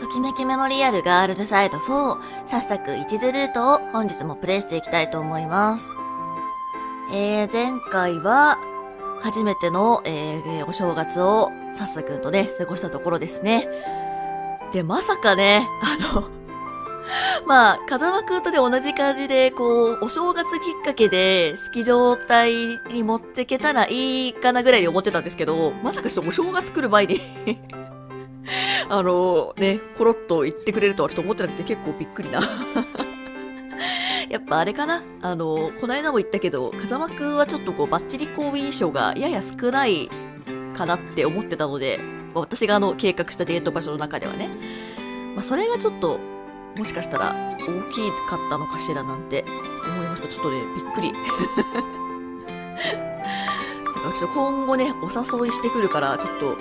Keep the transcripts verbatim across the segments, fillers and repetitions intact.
ときめきメモリアルガールズサイドフォー、早速一途ルートを本日もプレイしていきたいと思います。えー、前回は、初めての、えー、お正月をさっさくんとね、過ごしたところですね。で、まさかね、あの、まあ、風間くんとね、同じ感じで、こう、お正月きっかけで、好き状態に持ってけたらいいかなぐらいに思ってたんですけど、まさかちょっとお正月来る前にあの、ね、コロッと言ってくれるとはちょっと思ってなくて結構びっくりな。やっぱあれかな、あの、この間も言ったけど、風間くんはちょっとこう、バッチリ好印象がやや少ないかなって思ってたので、私があの、計画したデート場所の中ではね。まあ、それがちょっと、もしかしたら大きかったのかしらなんて思いました。ちょっとね、びっくり。だからちょっと今後ね、お誘いしてくるから、ちょっと、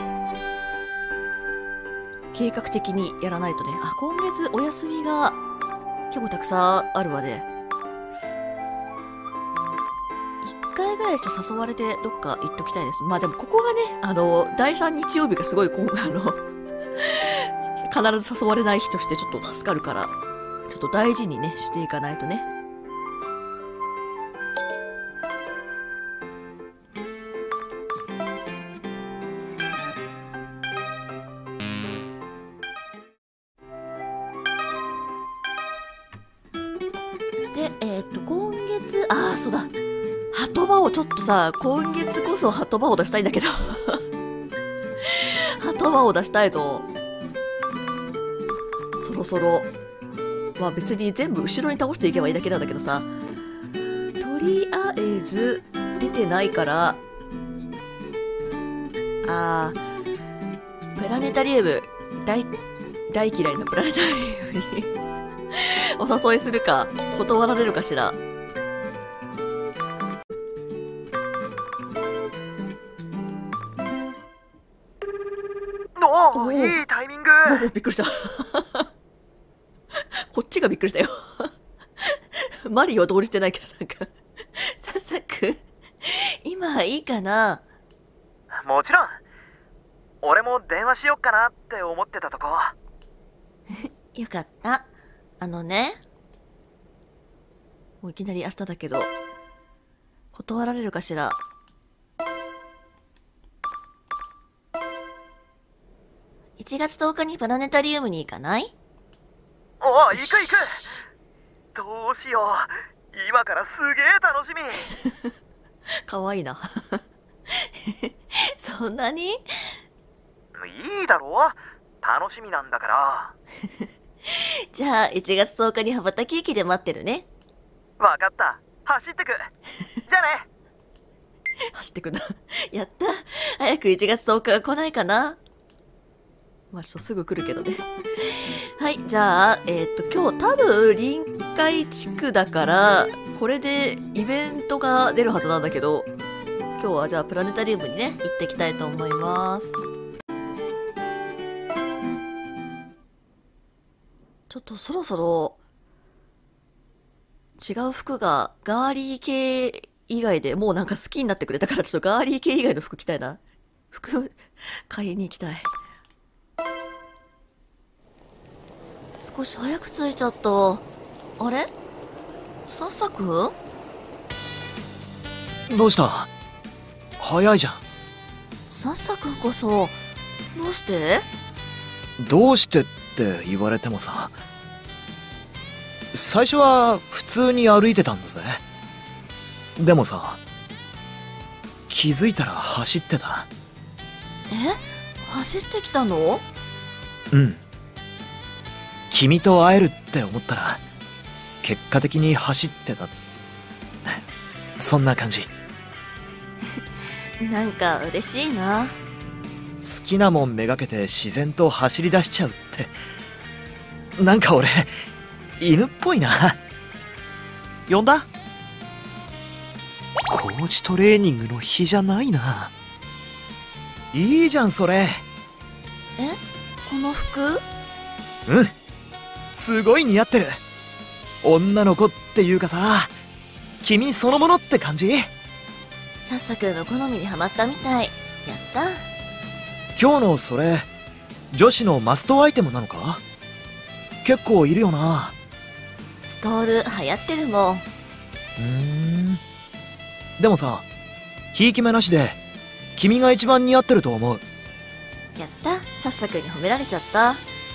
計画的にやらないとね。あ、今月お休みが結構たくさんあるわね。一回ぐらいちょっと誘われてどっか行っときたいです。まあでもここがね、あの、だいさん日曜日がすごい、こう、あの、必ず誘われない日としてちょっと助かるから、ちょっと大事にね、していかないとね。で、えっと、今月、ああ、そうだ。鳩場をちょっとさ、今月こそ鳩場を出したいんだけど。鳩場を出したいぞ。そろそろ。まあ別に全部後ろに倒していけばいいだけなんだけどさ。とりあえず、出てないから、あー、プラネタリウム、大、大嫌いなプラネタリウムにお誘いするか、断られるかしら。 おお、いいタイミング。 おお、びっくりした。こっちがびっくりしたよ。マリーは同理してないけど、なんか。さっさく、今いいかな？ もちろん。俺も電話しよっかなって思ってたとこ。 よかった。あのね。もういきなり明日だけど、断られるかしら。いちがつとおかにプラネタリウムに行かない？ おお、行く行く。どうしよう。今からすげえ楽しみ。 かわいいな。そんなに？ いいだろ？楽しみなんだから。 じゃあ、いちがつとおかに羽ばたき駅で待ってるね。 わかった。走ってく。じゃあね。 走ってくな。やった。早くいちがつとおかが来ないかな。まあ、ちょっとすぐ来るけどね。はい、じゃあ、えっと、今日多分、臨海地区だから、これでイベントが出るはずなんだけど、今日はじゃあ、プラネタリウムにね、行ってきたいと思います。ちょっとそろそろ、違う服が、ガーリー系以外でもうなんか好きになってくれたから、ちょっとガーリー系以外の服着たいな。服、買いに行きたい。少し早く着いちゃった。あれ？さっさくん？ どうした？早いじゃん。 さっさくんこそ、どうして？ どうしてって言われてもさ。最初は普通に歩いてたんだぜ。でもさ、気づいたら走ってた。 え？走ってきたの？ うん。君と会えるって思ったら、結果的に走ってた。そんな感じ。 なんか嬉しいな。 好きなもんめがけて自然と走り出しちゃうって。なんか俺、犬っぽいな。呼んだ？コーチトレーニングの日じゃないな。いいじゃんそれ。 え？この服？ うん。すごい似合ってる。女の子っていうかさ、君そのものって感じ？ さっさくんの好みにハマったみたい。やった。 今日のそれ、女子のマストアイテムなのか？ 結構いるよな。 ストール流行ってるもん。 うーん。でもさ、ひいき目なしで君が一番似合ってると思う。 やった、さっさくに褒められちゃった。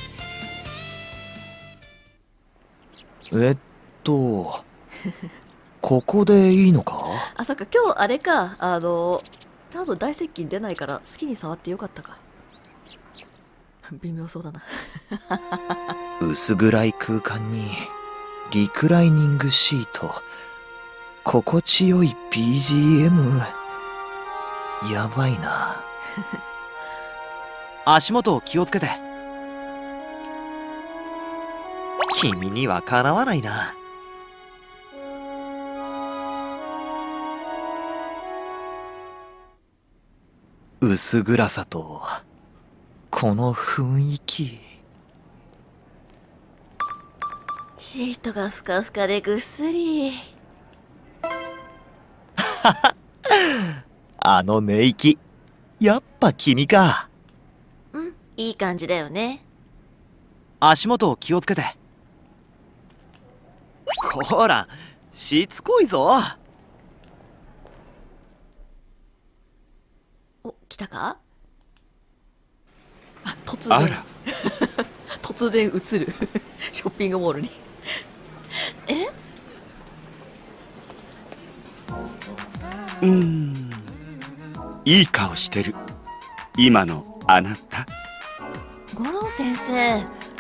えっとここでいいのか？ あ、そっか、今日あれか、あの多分大接近出ないから好きに触ってよかったか。微妙そうだな。 薄暗い空間にリクライニングシート、心地よい ビージーエム。 やばいな。足元を気をつけて。君にはかなわないな。薄暗さとこの雰囲気。 シートがふかふかでぐっすり。 あの寝息、やっぱ君か。 うん、いい感じだよね。 足元を気をつけて。こら、しつこいぞ。 お、来たか？あ、突然。 あら突然映る。ショッピングモールに。え？ うーん、いい顔してる。今のあなた。 五郎先生。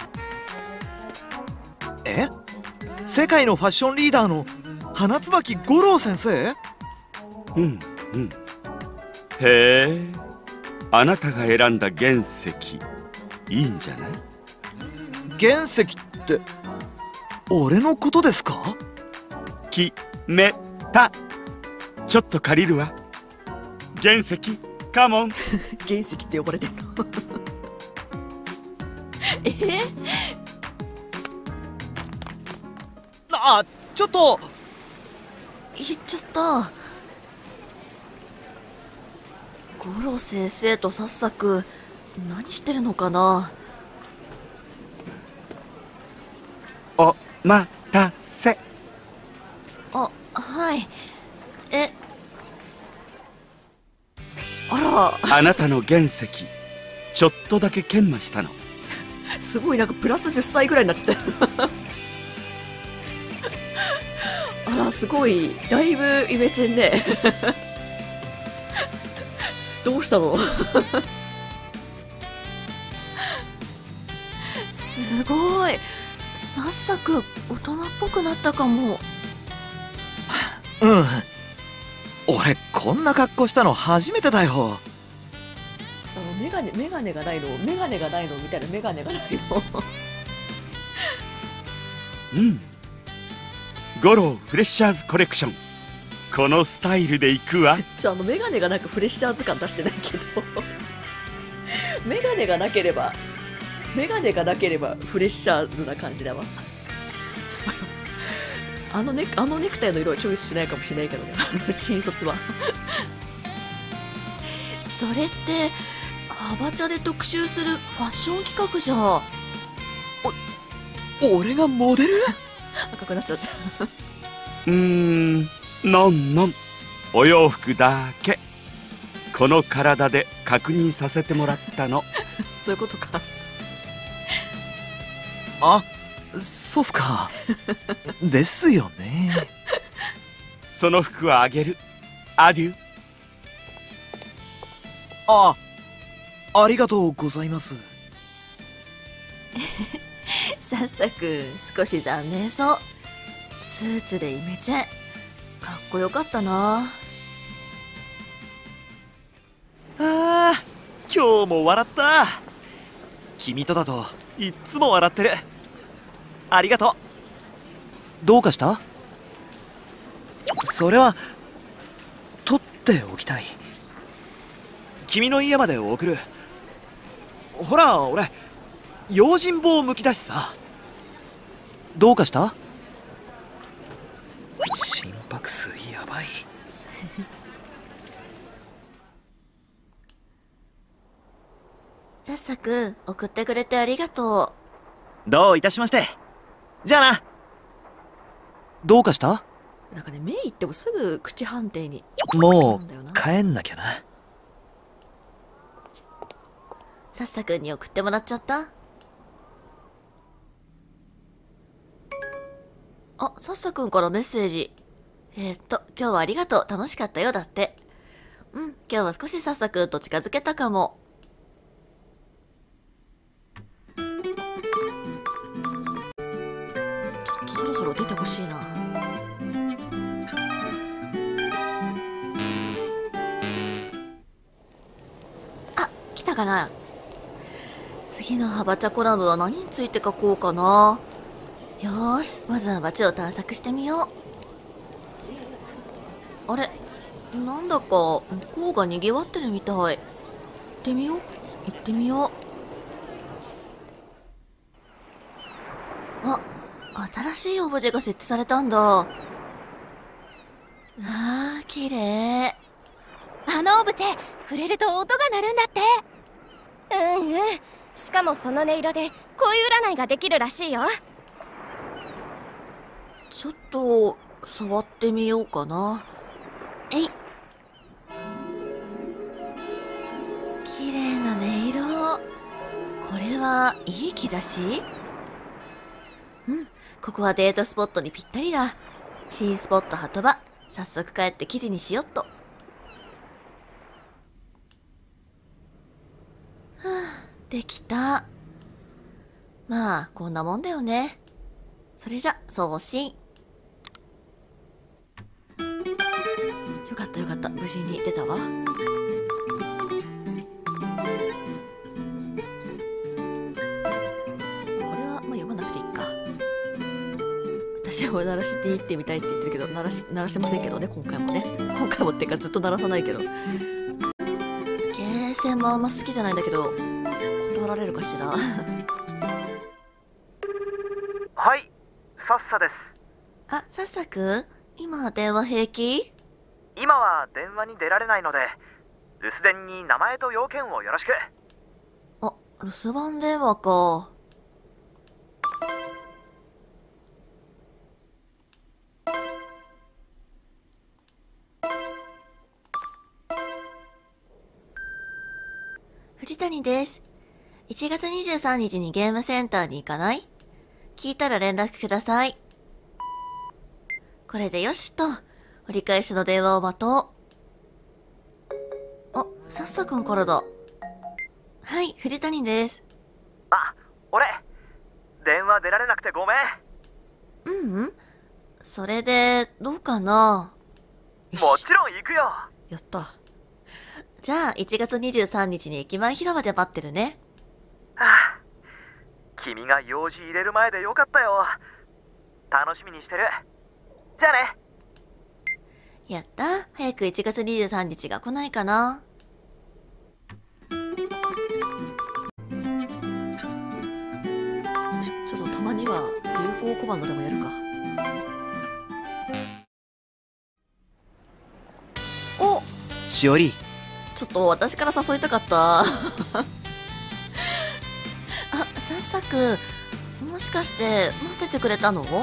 え？世界のファッションリーダーの花椿五郎先生？ うんうん。へえ、あなたが選んだ原石いいんじゃない？ 原石って俺のことですか？ 決めた。ちょっと借りるわ。原石カモン。 原石って呼ばれてるの？えー、 あ、ちょっと。 言っちゃった。五郎先生とさっさく何してるのかな。 お待たせ。 あ、はい。え、あら、 あなたの原石ちょっとだけ研磨したの。 すごいなんかプラスじゅっさいぐらいになっちゃったよ。あら、すごい、だいぶイメチェンね。どうしたの？すごい、さっさく大人っぽくなったかも。 うん、俺こんな格好したの初めてだよ。 そのメガネメガネがないのメガネがないのみたいな。メガネがないの。 うん。ゴローフレッシャーズコレクション、このスタイルでいくわ。 ちょあのメガネがなんかフレッシャーズ感出してないけど。メガネがなければメガネがなければフレッシャーズな感じだわ。あのネあのネクタイの色はチョイスしないかもしれないけどね。あの新卒は。それってハバチャで特集するファッション企画じゃ。 お俺がモデル？ 赤くなっちゃった。 うーん、のんのん、お洋服だけこの体で確認させてもらったの。 そういうことか。 あ、そうっすか。ですよね。 その服はあげる。アデュー。 あ、ありがとうございます。 さっさく少し残念そう。スーツでイメチェン、かっこよかったな。 あー、今日も笑った。君とだといっつも笑ってる。ありがとう。どうかした？それは取っておきたい。君の家まで送る。ほら俺用心棒むきだしさ。どうかした？心拍数やばい。 さっさく送ってくれてありがとどういたしまして。じゃあな。どうかした？ なんかね、目いってもすぐ口判定に。 もう帰んなきゃな。 さっさくんに送ってもらっちゃった。あ、さっさくんからメッセージ。えー、っと、今日はありがとう。楽しかったよ。だって。うん、今日は少しさっさくんと近づけたかも。ちょっとそろそろ出てほしいな。あ、来たかな。次のハバチャコラムは何について書こうかな。よーし、まずは街を探索してみよう。あれ、なんだか向こうがにぎわってるみたい。行ってみよう。行ってみよう。あ、新しいオブジェが設置されたんだ。わあ、綺麗。 あのオブジェ、触れると音が鳴るんだって。うんうん。しかもその音色で恋占いができるらしいよ。 ちょっと触ってみようかな。えい。綺麗な音色。これはいい兆し？うん、ここはデートスポットにぴったりだ。新スポット鳩場。早速帰って記事にしよっと。はあ、できた。まあこんなもんだよね。それじゃ送信。よかったよかった、無事に出たわ。これはまあ読まなくていいか。私は鳴らしていいってみたいって言ってるけど、鳴らし鳴らしてませんけどね、今回もね。今回もっていうかずっと鳴らさないけど。ゲーセンもあんま好きじゃないんだけど、断られるかしら。 はい、さっさです。 あ、さっさく今電話平気？ 今は電話に出られないので、留守電に名前と要件をよろしく。 あ、留守番電話か。藤谷です。いちがつにじゅうさんにちにゲームセンターに行かない？聞いたら連絡ください。これでよしと、折り返しの電話を待とう。あ、さっさくんからだ。はい、藤谷です。 あ、俺、電話出られなくてごめん。 うんうん。それで、どうかな？ もちろん行くよ。 やった。じゃあ、いちがつにじゅうさんにちに駅前広場で待ってるね。 はあ、君が用事入れる前でよかったよ。楽しみにしてる。じゃあね。 やった。早くいちがつにじゅうさんにちが来ないかな。ちょっとたまには有効コマンドでもやるか。お、 しおり、 ちょっと私から誘いたかった。あ、さっさく、もしかして待っててくれたの？ うん。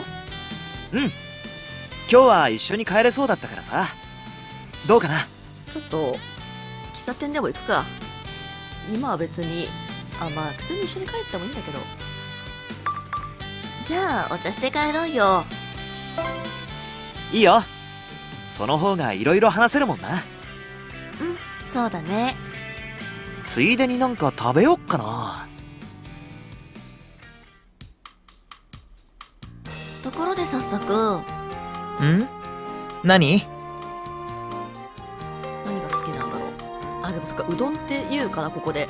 今日は一緒に帰れそうだったからさ。どうかな？ ちょっと喫茶店でも行くか。今は別に、あ、まあ普通に一緒に帰ってもいいんだけど。じゃあお茶して帰ろうよ。 いいよ。その方がいろいろ話せるもんな。 うん、そうだね。 ついでになんか食べよっかな。 ところで早速、 ん？何？ 何が好きなんだろう。あ、でもそっか、うどんって言うかな、ここで。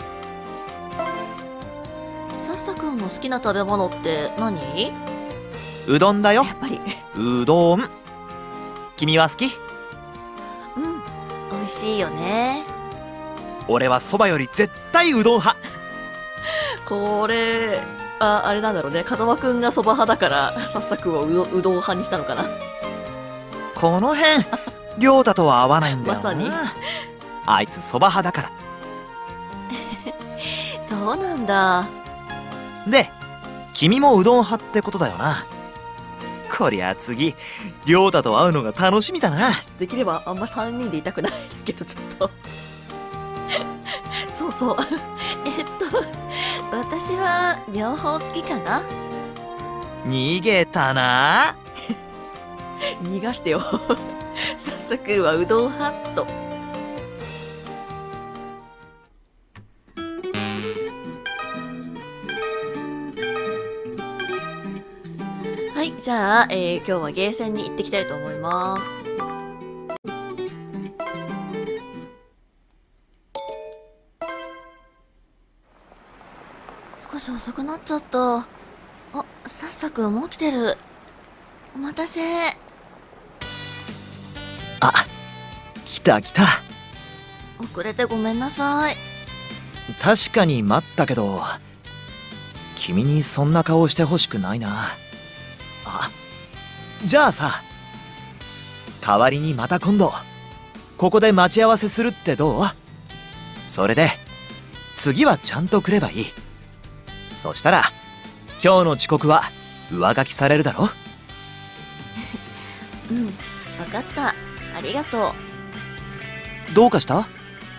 さっさくんの好きな食べ物って何？ うどんだよ。 やっぱり。 うどん。君は好き？ うん、美味しいよね。 俺はそばより絶対うどん派。 これ、あ、あれなんだろうね。風間くんがそば派だから、さっさくんをうど、うどん派にしたのかな。 この辺、亮太とは合わないんだよな。 まさに。 あいつそば派だから。 そうなんだ。 で、 君もうどん派ってことだよな。こりゃ次亮太と会うのが楽しみだな。 できればあんまさんにんでいたくないんだけど、ちょっとそうそうえっと私は両方好きかな。 逃げたな。 逃がしてよ早速はうどん派と。はい、じゃあ、えー、今日はゲーセンに行ってきたいと思います。少し遅くなっちゃった。あ、さっさくんも起きてる。お待たせ。 あ、来た来た。 遅れてごめんなさい。 確かに待ったけど、君にそんな顔してほしくないな。あ、じゃあさ、代わりにまた今度ここで待ち合わせするってどう？それで次はちゃんと来ればいい。そしたら今日の遅刻は上書きされるだろ。 うん、わかった。ありがとう。どうかした？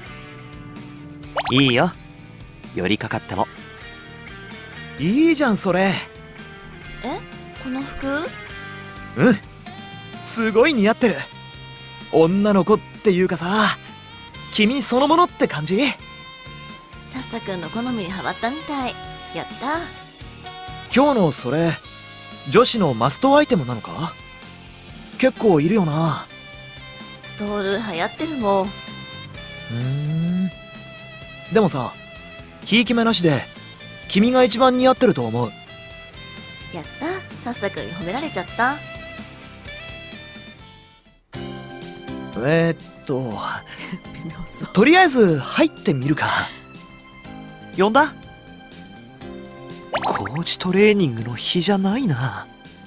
いいよ、寄りかかっても。いいじゃんそれ。 え、この服？ うん、すごい似合ってる。女の子っていうかさ、君そのものって感じ。 さっさくんの好みにハマったみたい。やった。 今日のそれ女子のマストアイテムなのか？結構いるよな。 ストール流行ってるもん。 うーん、でもさ、ひいき目なしで君が一番似合ってると思う。 やった、さっさくんに褒められちゃった。 えー、っととりあえず入ってみるか。呼んだ？コーチトレーニングの日じゃないな。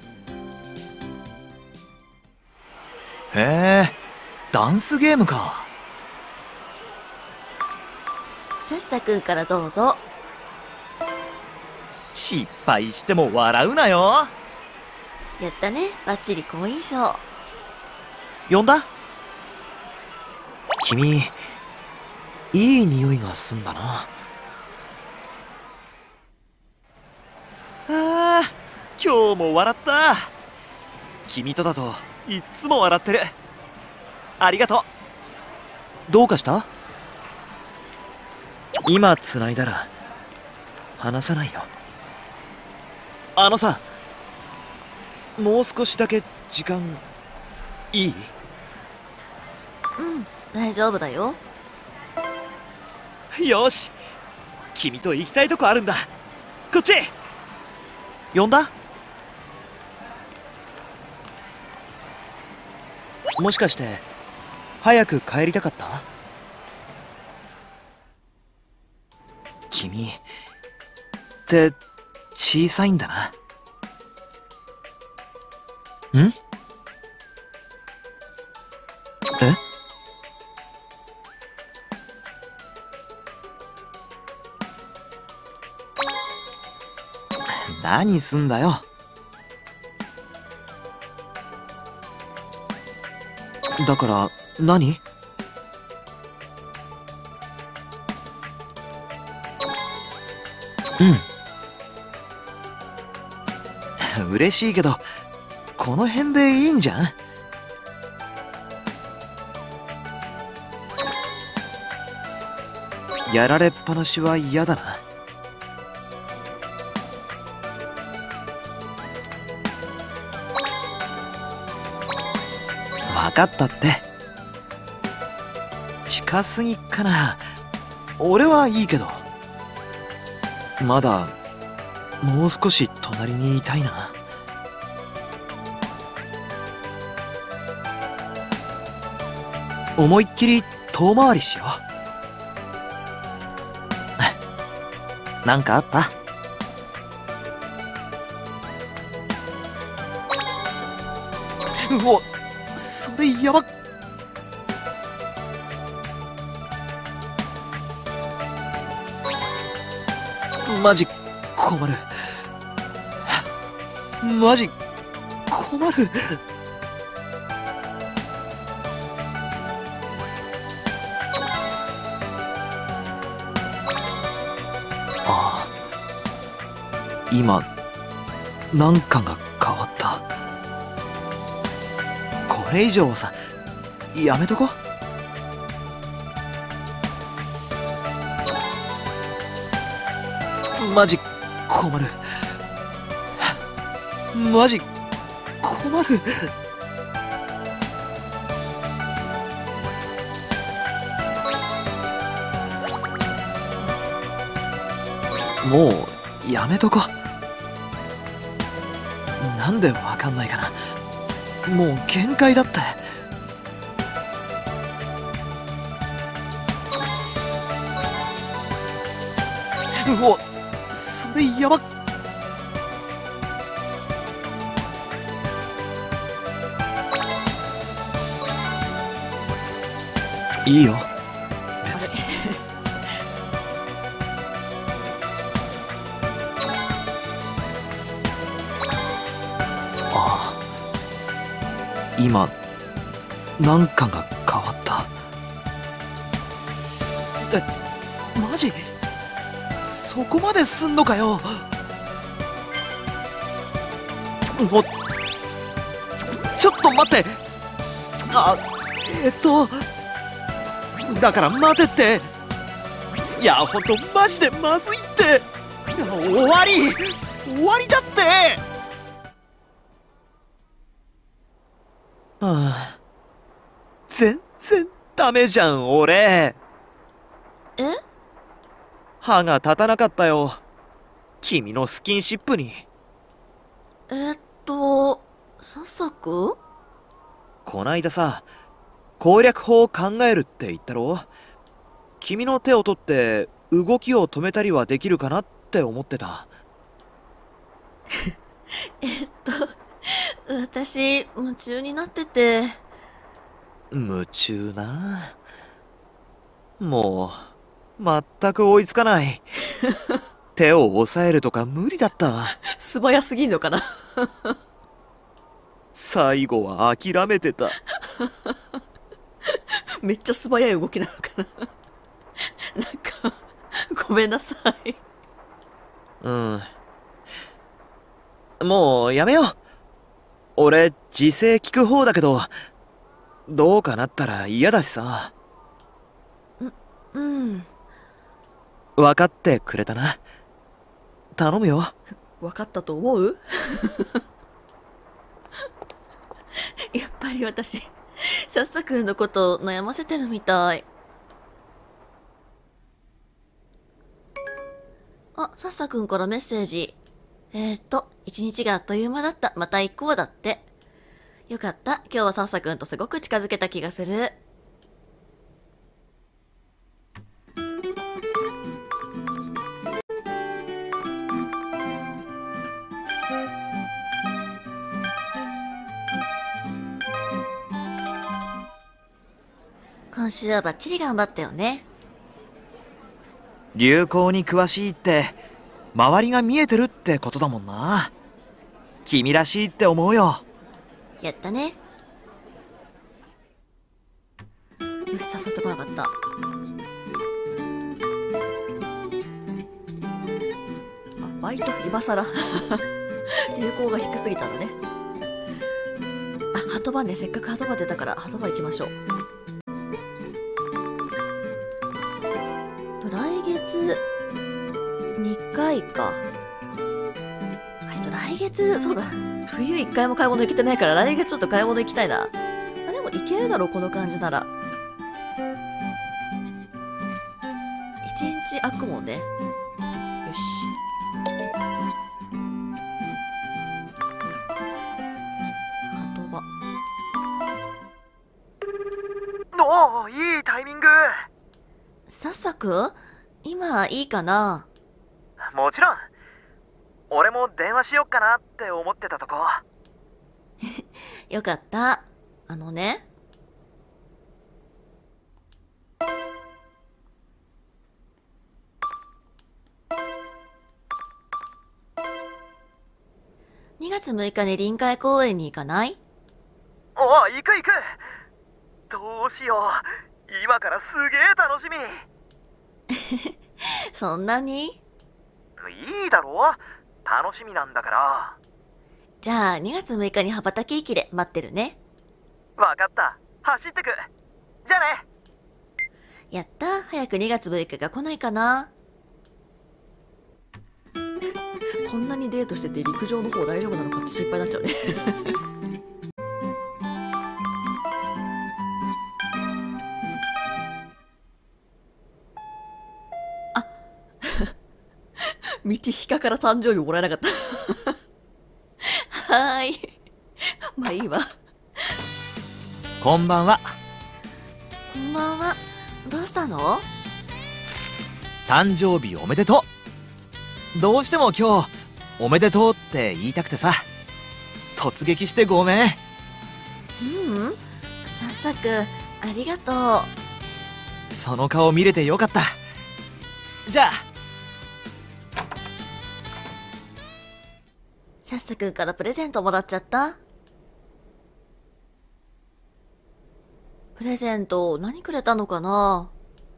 へえ、ダンスゲームか。 さっさくんからどうぞ。 失敗しても笑うなよ。 やったね、バッチリ好印象。 呼んだ？君、いい匂いがすんだな。ああ、今日も笑った。君とだといっつも笑ってる。ありがとう。どうかした？今繋いだら離さないよ。あのさ、もう少しだけ時間いい？ うん、大丈夫だよ。 よし、君と行きたいとこあるんだ。こっち。呼んだ？もしかして早く帰りたかった？君って小さいんだな。ん？え？何すんだよ。だから何？うん。嬉しいけど、この辺でいいんじゃん？やられっぱなしは嫌だな。分かったって。近すぎっかな。俺はいいけど、まだもう少し隣にいたいな。思いっきり遠回りしよう。なんかあった？うわ、それやばっ。マジ困る。 マジ困る。ああ、今なんかが変わった。これ以上はさ、やめとこ。マジ困る。マジ困る。もうやめとこ。なんでわかんないかな。もう限界だって。うわ、それやばっ。いいよ別に。ああ、今なんかが変わった。え、マジそこまですんのかよ。もちょっと待って。あ、えっとだから待てって。いやほんとマジでまずいって。終わり終わりだって。はあ、全然ダメじゃん俺。 え？ 歯が立たなかったよ、君のスキンシップに。 えっとささく？ こないださ、攻略法を考えるって言ったろ。君の手を取って動きを止めたりはできるかなって思ってた。 えっと私夢中になってて。 夢中な。もう全く追いつかない。手を押さえるとか無理だった。 素早すぎんのかな。 最後は諦めてた。 めっちゃ素早い動きなのかな。なんかごめんなさい。 うん、もうやめよう。俺自制聞く方だけど、どうかなったら嫌だしさ。 ううん分かってくれたな。頼むよ。 分かったと思う？やっぱり私さっさくんのこと悩ませてるみたい。あ、さっさくんからメッセージ。えー、っと一日があっという間だった、また行こうだって。よかった、今日はさっさくんとすごく近づけた気がする。今週はバッチリ頑張ったよね。 流行に詳しいって周りが見えてるってことだもんな。君らしいって思うよ。 やったね。よし、誘ってこなかった。あ、バイト今更流行が低すぎたのね。あ、ハトバね。せっかくハトバ出たからハトバ行きましょう。来月にかいか。あ、ちょっと来月、そうだ、冬いっかいも買い物行けてないから来月ちょっと買い物行きたいな。あ、でも行けるだろう、この感じなら。一日空くもんね。よし。ハトバ。 おお、いいタイミング。 さっさくん、今いいかな？ もちろん。俺も電話しよっかなって思ってたとこ。 よかった。あのね、ににがつむいかに臨海公園に行かない？ おお、行く行く。どうしよう、今からすげえ楽しみ。 そんなに？ いいだろ、楽しみなんだから。 じゃあにがつむいかに羽ばたき駅で待ってるね。 わかった、走ってく。じゃあね。 やった、早くにがつむいかが来ないかな。こんなにデートしてて陸上の方大丈夫なのかって心配になっちゃうね。あ道ひかから誕生日もらえなかった。はーい。まあいいわ。 こんばんは。 こんばんは。どうしたの？ 誕生日おめでとう。どうしても今日おめでとうって言いたくてさ、突撃してごめん。 うん、さっさくありがとう。その顔見れてよかった。じゃあさっさくんからプレゼントもらっちゃった。プレゼント何くれたのかな？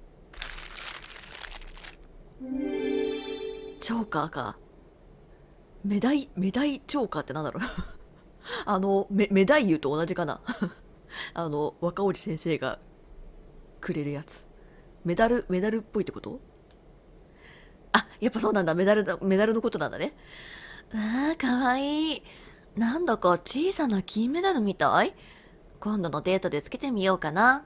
チョーカーか。メダイ、メダイチョーカーってなんだろう。あの、メ、メダイユと同じかな。あの、若織先生がくれるやつ。メダル、メダルっぽいってこと？あ、やっぱそうなんだ。メダルだ、メダルのことなんだね。ああ、かわいい。なんだか小さな金メダルみたい。今度のデートでつけてみようかな。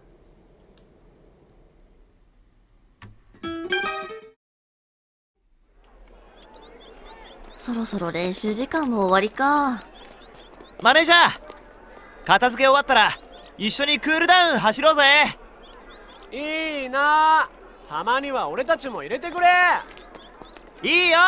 そろそろ練習時間も終わりか。 マネージャー、片付け終わったら一緒にクールダウン走ろうぜ。 いいな、たまには俺たちも入れてくれ。 いいよ。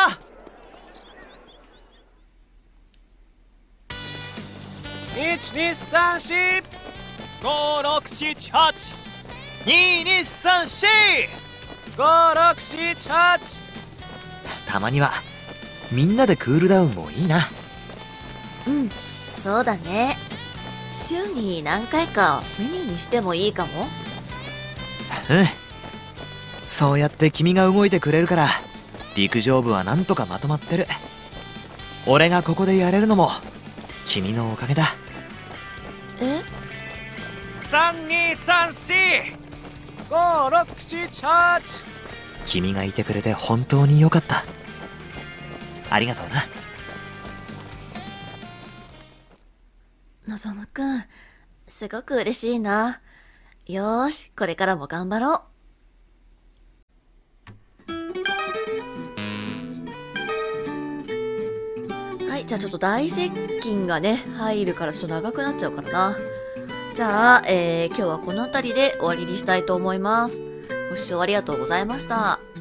いちにさんしごろくしちはちににさんしごろくしちはち。 たまにはみんなでクールダウンもいいな。 うん、そうだね。週に何回かメニューにしてもいいかも。 うん、そうやって君が動いてくれるから陸上部はなんとかまとまってる。俺がここでやれるのも君のおかげだ。 え？ さんにさんしごろくしちはち。 君がいてくれて本当によかった。ありがとうな。 のぞむくん、すごく嬉しいな。よーし、これからも頑張ろう。はい、じゃあちょっと大接近がね、入るからちょっと長くなっちゃうからな。じゃあ、えー、今日はこの辺りで終わりにしたいと思います。ご視聴ありがとうございました。